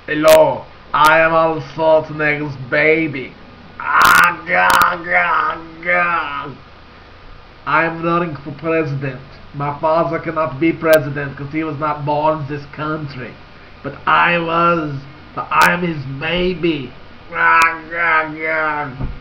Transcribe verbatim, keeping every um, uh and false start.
Hello, I am Arnold Schwarzenegger's baby. Ah, gah, gah, gah. I am running for president. My father cannot be president because he was not born in this country. But I was. But I am his baby. Ah, gah, gah.